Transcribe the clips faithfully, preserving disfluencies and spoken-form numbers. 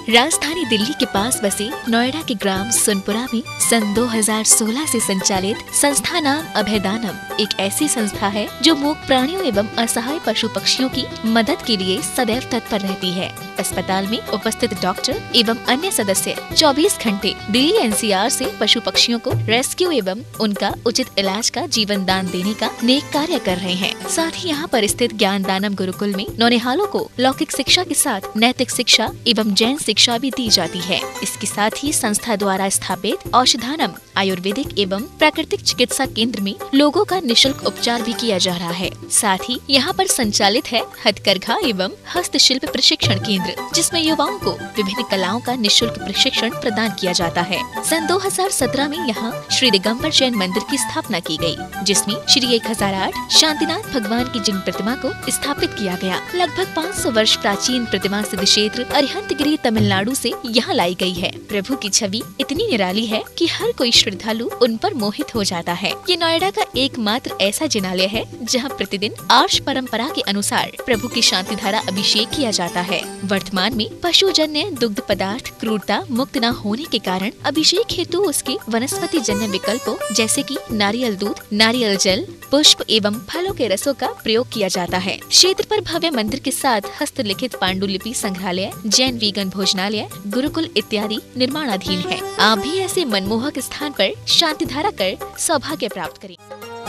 राजधानी दिल्ली के पास बसे नोएडा के ग्राम सोनपुरा में सन दो हज़ार सोलह से संचालित संस्था नाम अभयदानम एक ऐसी संस्था है जो मूक प्राणियों एवं असहाय पशु पक्षियों की मदद के लिए सदैव तत्पर रहती है। अस्पताल में उपस्थित डॉक्टर एवं अन्य सदस्य चौबीस घंटे दिल्ली एन सी आर से पशु पक्षियों को रेस्क्यू एवं उनका उचित इलाज का जीवन दान देने का नेक कार्य कर रहे हैं। साथ ही यहाँ पर स्थित ज्ञान दानम गुरुकुल में नौनिहालों को लौकिक शिक्षा के साथ नैतिक शिक्षा एवं जैन शिक्षा भी दी जाती है। इसके साथ ही संस्था द्वारा स्थापित औषधानम आयुर्वेदिक एवं प्राकृतिक चिकित्सा केंद्र में लोगों का निशुल्क उपचार भी किया जा रहा है। साथ ही यहाँ पर संचालित है हथकरघा एवं हस्तशिल्प प्रशिक्षण केंद्र, जिसमें युवाओं को विभिन्न कलाओं का निशुल्क प्रशिक्षण प्रदान किया जाता है। सन दो हज़ार सत्रह में यहाँ श्री दिगंबर जैन मंदिर की स्थापना की गई, जिसमें श्री एक हजार आठ शांतिनाथ भगवान की जिन प्रतिमा को स्थापित किया गया। लगभग पाँच सौ वर्ष प्राचीन प्रतिमा सिद्ध क्षेत्र अरिहंतगिरी तमिलनाडु से यहाँ लाई गई है। प्रभु की छवि इतनी निराली है कि हर कोई श्रद्धालु उन पर मोहित हो जाता है। ये नोएडा का एकमात्र ऐसा जिनालय है जहाँ प्रतिदिन आर्ष परंपरा के अनुसार प्रभु की शांति धारा अभिषेक किया जाता है। वर्तमान में पशुजन्य दुग्ध पदार्थ क्रूरता मुक्त न होने के कारण अभिषेक हेतु उसके वनस्पति जन्य विकल्पों जैसे कि नारियल दूध, नारियल जल, पुष्प एवं फलों के रसों का प्रयोग किया जाता है। क्षेत्र पर भव्य मंदिर के साथ हस्तलिखित पांडुलिपि संग्रहालय, जैन वीगन भोजनालय, गुरुकुल इत्यादि निर्माणाधीन है। आप भी ऐसे मनमोहक स्थान पर शांति धारा कर सौभाग्य प्राप्त करें।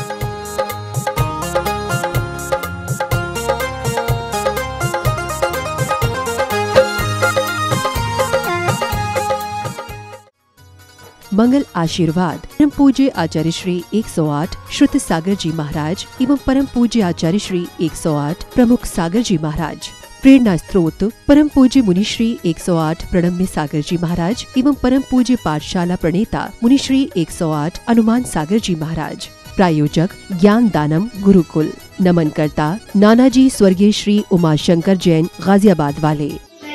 मंगल आशीर्वाद परम पूज्य आचार्य श्री एक सौ आठ श्रुत सागर जी महाराज एवं परम पूज्य आचार्य श्री एक सौ आठ प्रमुख सागर जी महाराज। प्रेरणा स्त्रोत परम पूज्य मुनि श्री एक सौ आठ प्रणम्य सागर जी महाराज एवं परम पूज्य पाठशाला प्रणेता मुनि श्री एक सौ आठ अनुमान सागर जी महाराज। प्रायोजक ज्ञान दानम गुरुकुल। नमन करता नानाजी स्वर्गीय श्री उमाशंकर जैन गाजियाबाद वाले।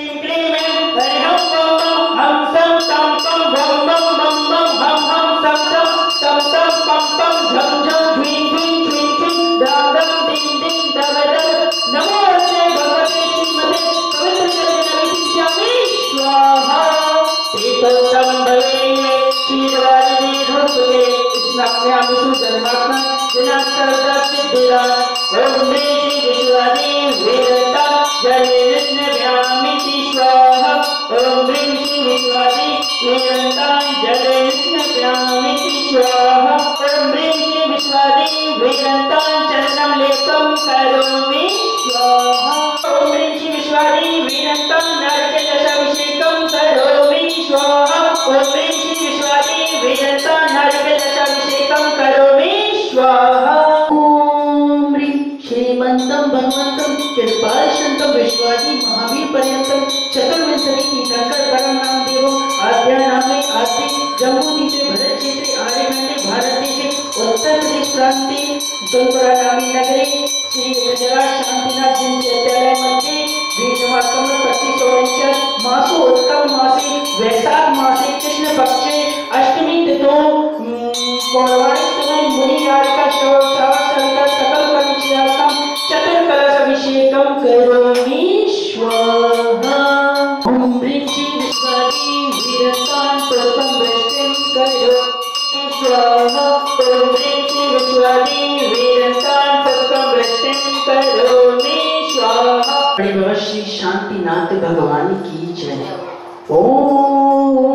श्रीमंतम भगवंतम कृपाल शंतम विश्वासी महावीर पर्यंतम चतुर्विंशति तीर्थंकर परम नाम देवो आद्या नामे आदि जम्बूद्वीपे भरत क्षेत्रे आर्यखंडे भारत देशे उत्तर प्रदेश प्रांते सोनपुरा नामी नगरे श्री गजराज शांतिनाथ जैन विद्यालय मध्ये द्विसमासम पच्चीस ओनचास मासो उत्तम मासे वैशाख मासे कृष्ण पक्षे अष्टमी तिथो पौर्णिमा समय मुनि यारिका श्रवण सविता सकल कर्मचियार्थम चतुर कलश अभिषेकम करोमि स्वाहा। ओम ह्रीं श्री विश्वादी वीरतान प्रथम वृष्टिम करोमि स्वाहा। ओम ह्रीं श्री विश्वादी वीरतान प्रथम वृष्टिम करोमि स्वाहा। बड़े श्री शांतिनाथ भगवान की जय। ओम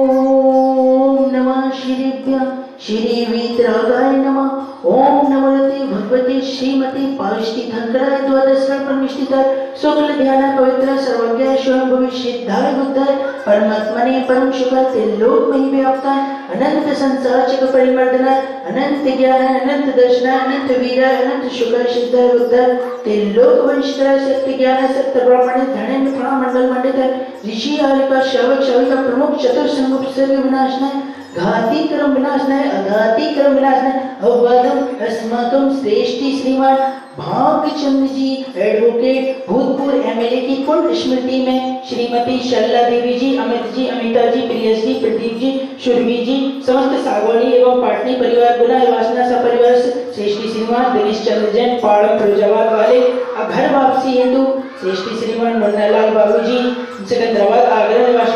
नमः श्रीभ्य श्री वीतरागाय नमः। ओम नमोते भगवते श्रीमते पारिष्ठितंकराय द्वादश परमिष्ठिताय शुक्ल ध्यान पवित्र सर्वज्ञ स्वयं भविष्यद्धाय बुद्धाय परमात्मने परम सुखाय त्रिलोक में व्याप्ताय अनंत संसार जग परिमर्दनाय अनंत ज्ञान अनंत दर्शनाय अनंत वीराय अनंत सुखाय सिद्धाय बुद्धाय त्रिलोक वंशिताय सत्य ज्ञान सत्य ब्राह्मण धनेन्द्र प्रणा मंडल मंडित ऋषि आर्यका श्रावक श्राविका प्रमुख चतुर संगुप्त सर्व विनाशनाय घाती कर्म विनाशनाय अघाती कर्म विनाशनाय अववादम अस्माकम श्रेष्ठी श्रीमान भाग्यचंद जी एडवोकेट भूतपूर्व एमएलए की पुण्य स्मृति में श्रीमती शल्ला देवी जी, अमित जी, अमिता जी, प्रियस जी, प्रदीप जी, सुरभि जी, समस्त सागवानी एवं पाटनी परिवार गुना वासना सपरिवार श्रेष्ठी श्रीमान दिनेश चंद्र जैन पाड़म फिरोजाबाद वाले घर वापसी हेतु श्रेष्ठी श्रीमान मुन्नालाल बाबू जी सिकंदराबाद आगरा निवासी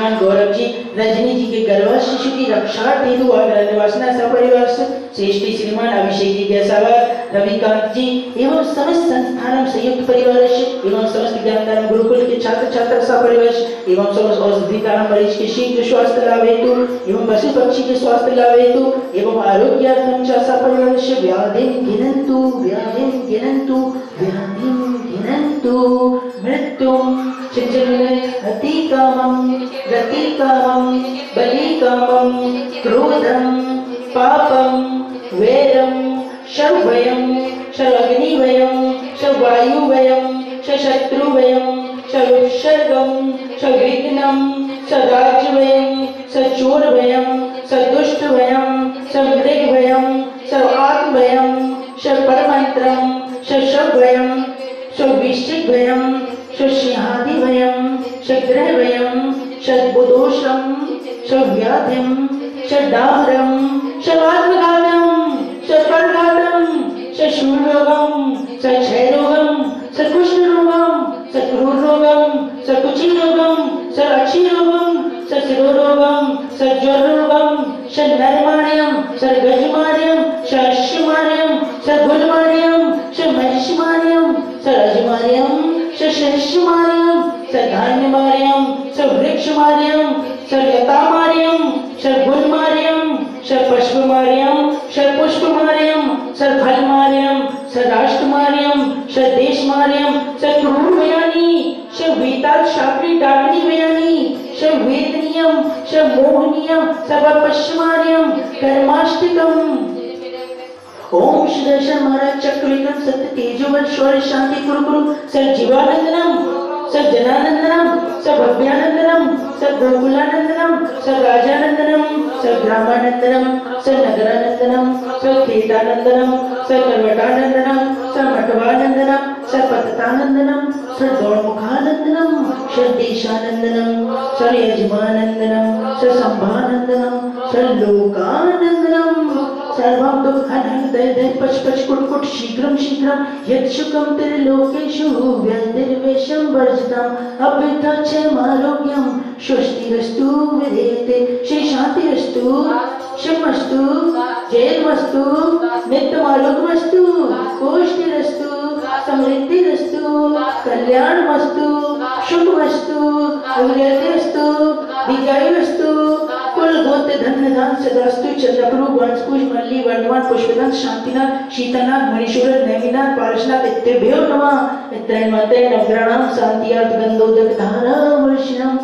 श्रीमान गौरव जी रजनी जी के गर्भस्थ शिशु की रक्षा हेतु आगरा निवासना सपरिवार श्रेष्ठी श्रीमान अभिषेक जी के सवार रविकांत जी एवं समस्त संस्थानम संयुक्त परिवार एवं समस्त ज्ञानदान गुरुकुल के छात्र छात्रा सपरिवार एवं समस्त औषधिकारम मरीज के शीघ्र स्वास्थ्य लाभ हेतु एवं पशु पक्षी के स्वास्थ्य लाभ हेतु एवं आरोग्यार्थम च सपरिवार व्याधिं गिनन्तु व्याधिं गिनन्तु व्याधिं गिनन्तु मृत्युं अति कामं गति कामं बलि कामं क्रोधं पापं वैरं शर्वयं शर्वग्निवयं शर्वायुवयं शत्रुवयं शरुत्सर्गं शविघ्नं सदाज्यवयं सचोरवयं सदुष्टवयं समृगवयं सर्वात्मवयं शपरमन्त्रं शशवयं शविष्टिभयं शसिंहादिभयं शग्रहभयं शद्बुदोषं शव्याधिं शडामरं शवात्मघातं शपर्घातं शशूलरोगं सक्षयरोगं सकुष्ठरोगं सक्रूररोगं सकुचिरोगं सअक्षिरोगं सशिरोरोगं सज्वररोगं शनरमार्यं सर्गजमार्यं शश्यमार्यं सगुलमार्यं शमहिषमार्यं सरजमार्यं शशस्यमार्यं सधान्यमार्यं सवृक्षमार्यं सरलतामार्यं शगुलमार्यं शपुष्पमार्यं शपुष्पमार्यं सरफलमार्यं सराष्ट्रमार्यं सदेशमार्यं सक्रूरवयानि शवेताल शापरी डाकनी वयानि शवेदनीयं शमोहनीयं सबपश्यमार्यं कर्माष्टकम् ओम श्री दर्शन महाराज चक्र विक्रम सत्य तेजोवन शौर्य शांति कुरु कुरु सर जीवानंदनम सर जनानंदनम सर भव्यानंदनम सर गोकुलानंदनम सर राजानंदनम सर ग्रामानंदनम सर नगरानंदनम सर खेतानंदनम सर करवटानंदनम सर मटवानंदनम सर पततानंदनम सर गौरमुखानंदनम सर देशानंदनम सर यजमानंदनम सर संभानंदनम सर लोकानंदनम सर्वं दुःखहनं दय दय पच पच कुट कुट शीघ्रं शीघ्रं यत्सुखं त्रिलोकेषु व्यतिर्वेषं वर्जितम् अभ्युत्थाक्षमारोग्यं स्वस्तिरस्तु विधेयते श्री शान्तिरस्तु शमस्तु जयमस्तु नित्यमारोग्यमस्तु पुष्टिरस्तु समृद्धिरस्तु कल्याणमस्तु शुभमस्तु अभिवृद्धिरस्तु दीर्घायुरस्तु कुल गोत्र धन धान सदास्तु चंद्रप्रभु वंशकुश मल्ली वर्धमान पुष्पदंत शांतिनाथ शीतलनाथ मणिशूर नैमिनाथ पारशनाथ इत्यभ्यो नमः इत्रयं मते नवग्रहाणां शांतियार्थ गंधोदक धारा वर्षणं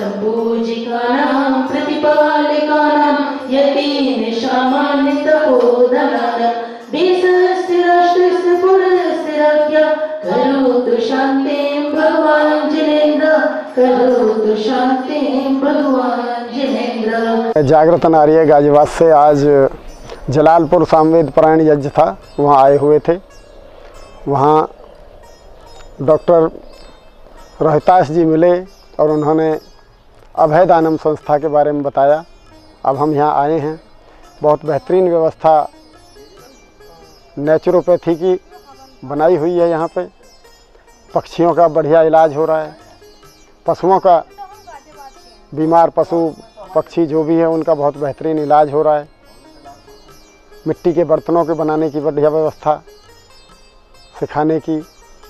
संपूजिकानां प्रतिपालिकानां यतीन सामान्य तपोधनानां देशस्य राष्ट्रस्य पुरस्य राज्ञा करोतु शान्तिं भगवान् जिनेन्द्र करोतु शान्तिं भगवान् जिनेन्द्र। जागृत नारी गाजियाबाद से आज जलालपुर सामवेद पारायण यज्ञ था, वहाँ आए हुए थे। वहाँ डॉक्टर रोहिताश जी मिले और उन्होंने अभयदानम संस्था के बारे में बताया। अब हम यहाँ आए हैं। बहुत बेहतरीन व्यवस्था नेचुरोपैथी की बनाई हुई है। यहाँ पे पक्षियों का बढ़िया इलाज हो रहा है, पशुओं का, बीमार पशु पक्षी जो भी है उनका बहुत बेहतरीन इलाज हो रहा है। मिट्टी के बर्तनों के बनाने की बढ़िया व्यवस्था, सिखाने की,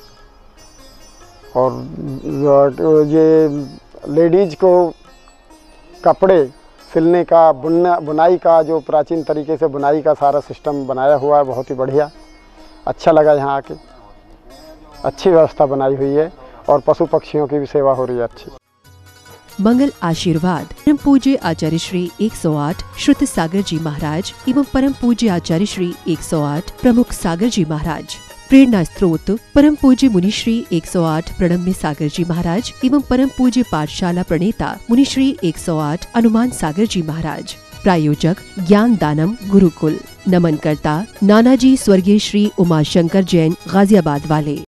और ये लेडीज को कपड़े सिलने का, बुनना बुनाई का, जो प्राचीन तरीके से बुनाई का सारा सिस्टम बनाया हुआ है, बहुत ही बढ़िया। अच्छा लगा यहाँ आके, अच्छी व्यवस्था बनाई हुई है और पशु पक्षियों की भी सेवा हो रही है अच्छी। मंगल आशीर्वाद परम पूज्य आचार्य श्री एक सौ आठ श्रुत सागर जी महाराज एवं परम पूज्य आचार्य श्री एक सौ आठ प्रमुख सागर जी महाराज। प्रेरणा स्त्रोत परम पूज्य मुनिश्री एक सौ आठ प्रणम्य सागर जी महाराज एवं परम पूज्य पाठशाला प्रणेता मुनिश्री एक सौ आठ हनुमान सागर जी महाराज। प्रायोजक ज्ञान दानम गुरुकुल। नमन करता नानाजी स्वर्गीय श्री उमाशंकर जैन गाजियाबाद वाले।